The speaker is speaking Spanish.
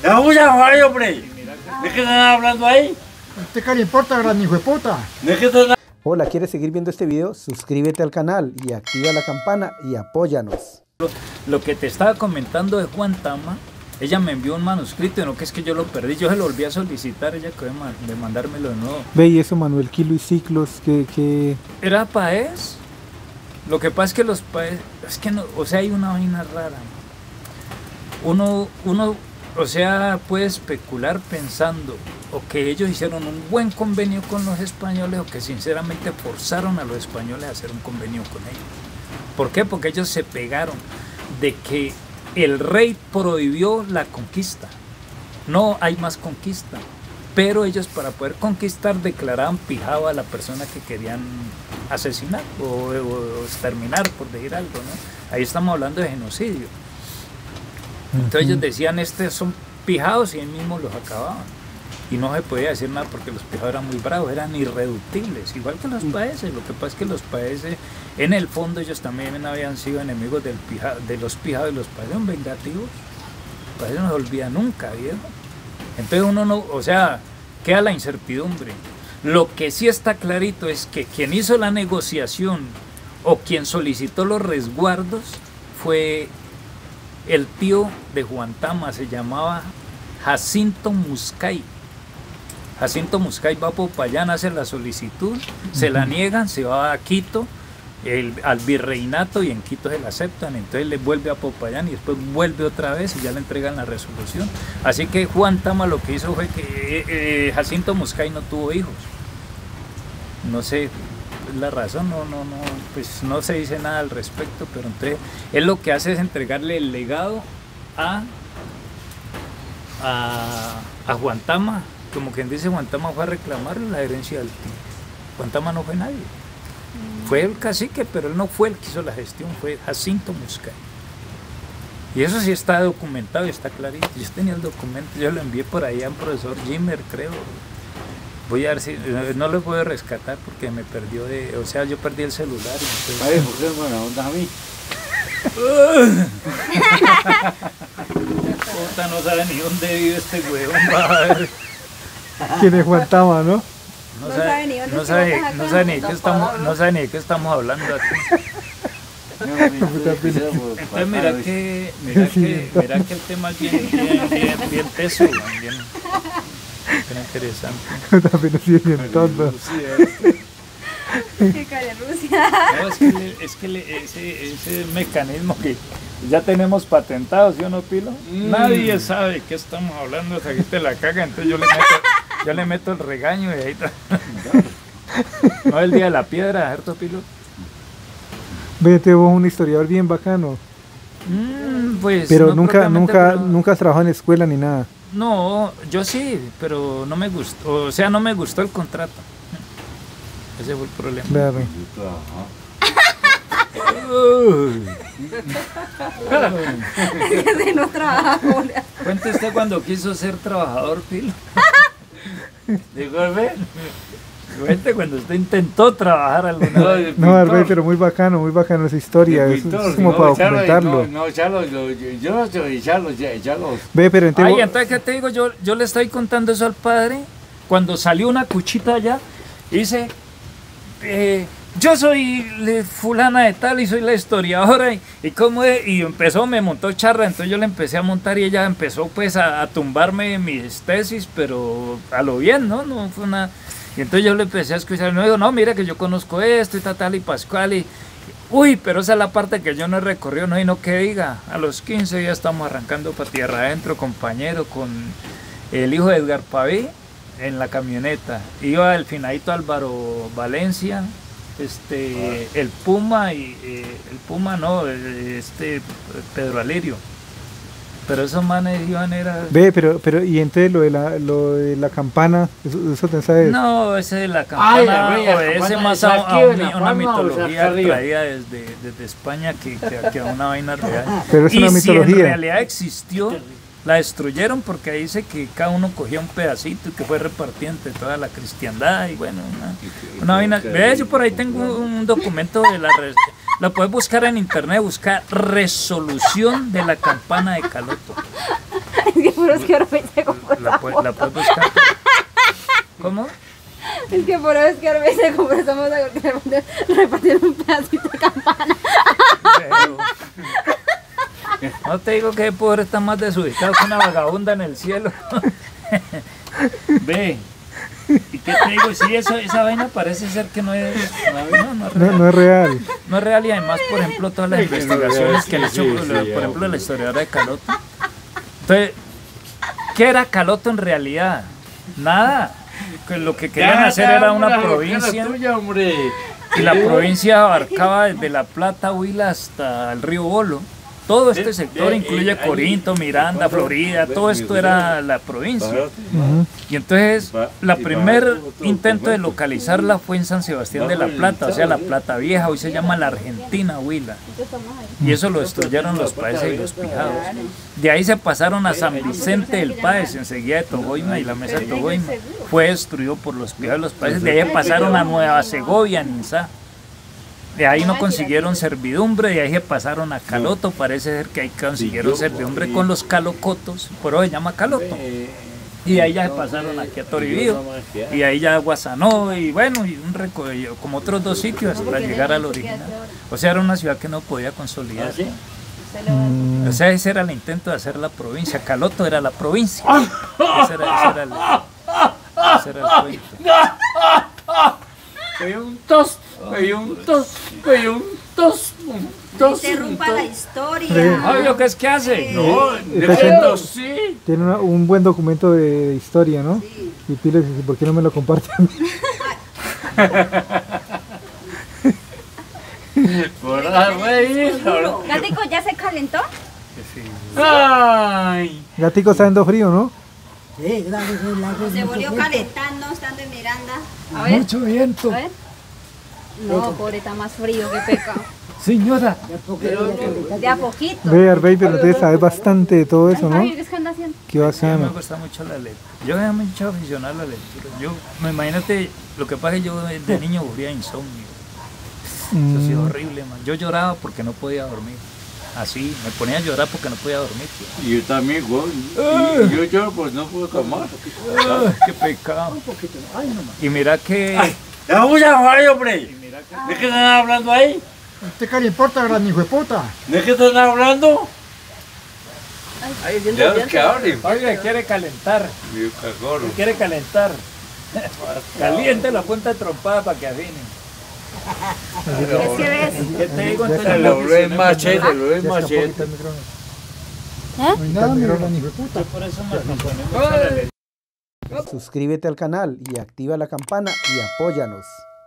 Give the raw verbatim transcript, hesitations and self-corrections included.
¡Ya mucha joder, hombre! ¿De qué están hablando ahí? ¿Usted qué le importa, gran hijo de puta? ¿De qué están? Hola, ¿quieres seguir viendo este video? Suscríbete al canal y activa la campana y apóyanos. Lo, lo que te estaba comentando de Juan Tama, ella me envió un manuscrito, no que es que yo lo perdí, yo se lo volví a solicitar, ella acabó de mandármelo de nuevo. Ve, y eso, Manuel Kilo y Ciclos, que... que... ¿Era paez? Lo que pasa es que los paez, es que no, o sea, hay una vaina rara. Uno, uno, o sea, puede especular pensando o que ellos hicieron un buen convenio con los españoles o que sinceramente forzaron a los españoles a hacer un convenio con ellos. ¿Por qué? Porque ellos se pegaron de que el rey prohibió la conquista. No hay más conquista. Pero ellos, para poder conquistar, declaraban pijado a la persona que querían asesinar o, o, o exterminar, por decir algo, ¿no? Ahí estamos hablando de genocidio. Entonces uh-huh. ellos decían, estos son pijados, y ellos mismos los acababan. Y no se podía decir nada porque los pijados eran muy bravos, eran irreductibles, igual que los paeses. Lo que pasa es que los paeses, en el fondo, ellos también habían sido enemigos del pija, de los pijados, y los paeses son vengativos. Los paeses no se olvidan nunca, viejo. Entonces uno no, o sea, queda la incertidumbre. Lo que sí está clarito es que quien hizo la negociación o quien solicitó los resguardos fue el tío de Juan Tama, se llamaba Jacinto Muscay. Jacinto Muscay va a Popayán, hace la solicitud, se la niegan, se va a Quito, el, al virreinato, y en Quito se la aceptan, entonces le vuelve a Popayán y después vuelve otra vez y ya le entregan la resolución. Así que Juan Tama lo que hizo fue que eh, eh, Jacinto Muscay no tuvo hijos. No sé la razón, no, no, no, pues no se dice nada al respecto, pero entonces él lo que hace es entregarle el legado a, a, a Juan Tama. Como quien dice, Juan Tama fue a reclamarle la herencia del tío. Juan Tama no fue nadie. Fue el cacique, pero él no fue el que hizo la gestión, fue Jacinto Muscay. Y eso sí está documentado y está clarito. Yo tenía el documento, yo lo envié por ahí a un profesor Jimmer, creo. Voy a ver si, no lo puedo rescatar porque me perdió de, o sea, yo perdí el celular. Y entonces... Ay, ¿por qué me buena onda a mí? Puta, no sabe ni dónde vive este huevón, va a ver. ¿Quién es Juan Tama, no? No sabe, no sabe, no sabe, no sabe ni de qué estamos, no sabe ni de qué estamos hablando aquí. Entonces mira que, mira que, mira que el tema es bien, bien, bien, bien teso, bien, bien interesante. También así bien tonto. ¿Qué cara Rusia? No, es que, le, es que le, ese, ese mecanismo que ya tenemos patentado, ¿sí o no, Pilo? Mm. Nadie sabe qué estamos hablando, hasta que te la caga, entonces yo le meto, yo le meto el regaño y ahí está. No, el día de la piedra, ¿cierto, Pilo? Vete, vos un historiador bien bacano. Mm, pues pero no nunca, nunca, pero... nunca has trabajado en escuela ni nada. No, yo sí, pero no me gustó, o sea, no me gustó el contrato. Ese fue el problema. Claro. Ese no trabaja. Cuente usted cuando quiso ser trabajador, Pilo. Digo, ¿ve? Cuente cuando usted intentó trabajar alguna vez. No, Arbey, pero muy bacano, muy bacano esa historia. Es, es como no, para documentarlo. No, no, Charlos, yo, yo no estoy Charlos, Charlos. Ve, pero entonces... Ay, entonces, ¿qué te digo? Yo, yo le estoy contando eso al padre. Cuando salió una cuchita allá, dice... Eh, yo soy fulana de tal y soy la historiadora y, y cómo es, y empezó, me montó charra, entonces yo le empecé a montar y ella empezó pues a, a tumbarme mis tesis, pero a lo bien, ¿no? No fue una... Y entonces yo le empecé a escuchar, y me dijo, no, mira que yo conozco esto y tal, tal y Pascual y... Uy, pero esa es la parte que yo no he recorrido, no, y no que diga, a los quince ya estamos arrancando para tierra adentro, compañero, con el hijo de Edgar Paví en la camioneta. Iba el finadito Álvaro Valencia, este, el Puma y eh, el Puma no, este Pedro Alirio. Pero esos manes iban era... Ve, pero, pero y entonces lo de la, lo de la campana, eso, eso te sabes. No, ese de la campana Ay, la obedece más a, a un, una mitología traída desde, desde España que, que, que a una vaina real. Pero es y una mitología. Si en realidad existió, la destruyeron porque ahí dice que cada uno cogía un pedacito y que fue repartido entre toda la cristiandad y bueno, una, una vaina. Ve, yo por ahí tengo un documento de la... La puedes buscar en internet, buscar resolución de la campana de Caloto. Es que por eso que ahora me se compró La, esa pu- la moto. puedes buscar. ¿Cómo? Es que por eso es que ahora me se compró esa moto porque repartieron- repartieron un pedacito de campana. Pero- No te digo que pobre está más desubicado que una vagabunda en el cielo. Ve. ¿Y qué te digo? Sí, eso, esa vaina parece ser que no es. No, no es No, real. no es real. No es real y además, por ejemplo, todas las Sí, que no investigaciones es, que le sí, hecho, sí, por sí, por ya, ejemplo, la bueno. historiadora de Caloto. Entonces, ¿qué era Caloto en realidad? Nada. Que lo que querían Ya, hacer ya, era hombre, una la provincia tuya, hombre. y la provincia abarcaba desde La Plata, Huila hasta el río Bolo. Todo este De- sector de- incluye eh, ahí- Corinto, Miranda, cuando- Florida, todo esto era la provincia. Ujú. Y entonces, Va- la y va primer todo- todo intento de completo. localizarla fue en San Sebastián de la Plata, o sea, la Plata Vieja, hoy se llama la Argentina Huila. Y eso lo destruyeron los paeses y los pijados. De ahí se pasaron a San Vicente del Páez, enseguida de Togoima, y la mesa de Togoima fue destruido por los pijados de los países. De ahí pasaron a Nueva Segovia, en Inzá. De ahí no consiguieron servidumbre, de ahí se pasaron a Caloto, parece ser que ahí consiguieron servidumbre con los calocotos, por eso se llama Caloto. Y de ahí ya se pasaron aquí a Toribío, y ahí ya a Guasanó, y bueno, y un recorrido, como otros dos sitios hasta llegar al original. O sea, era una ciudad que no podía consolidar. Mm, O sea, ese era el intento de hacer la provincia. Caloto era la provincia. Ese era, ese era el, ese era el cuento. Me dio un tos, me dio un tos, me dio un tos, un tos. Interrumpa la historia. Obvio, ¿qué es que hace? No, Está de haciendo- sí. Tiene una- un buen documento de, de historia, ¿no? Y pile, ¿por qué no me lo comparten? Por la reír. Gatico, ¿ya se calentó? Ay. Gatico está dando frío, ¿no? Se volvió calentando estando en Miranda. A ver, Mucho viento. a ver. No, pobre, está más frío que peca. Señora. De a poquito. Ve, Arbeiter, usted sabe bastante de todo eso, ¿no? Ay, ¿qué es que anda haciendo? Qué Me bacano. gusta mucho la lectura. Yo me mucho aficionado a la lectura. Yo, me imagínate, lo que pasa es que yo de de niño sufría insomnio. Eso sí es Mm, horrible, man. Yo lloraba porque no podía dormir. Así, me ponía a llorar porque no podía dormir. Y yo también, güey. Y yo, yo pues no puedo tomar. ¡Ah, qué pecado! Y mira que... Ay, ya voy a morir, hombre. ¿De qué están hablando ahí? ¿Usted qué le importa, gran hijo de puta? ¿De qué están hablando? Ya es que hablen. Oiga, quiere calentar. Dios, cagoro. Quiere calentar. Caliente la punta de trompada para que afine. Es que ves. ¿Qué te digo? Ya Entonces, Lo ve machete, lo ve Ya escapó machete. quitar el micrófono. ¿Eh? No hay nada, mi gran hijo de puta. por eso me ponemos a la lectura. Suscríbete al canal y activa la campana y apóyanos.